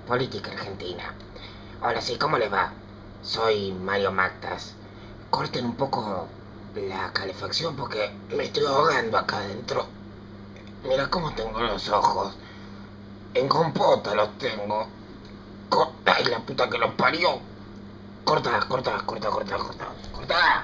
Política argentina. Ahora sí, ¿cómo les va? Soy Mario Mactas. Corten un poco la calefacción porque me estoy ahogando acá adentro. Mira cómo tengo los ojos. En compota los tengo. ¡Ay, la puta que los parió! Corta, corta, corta, corta, corta. Corta.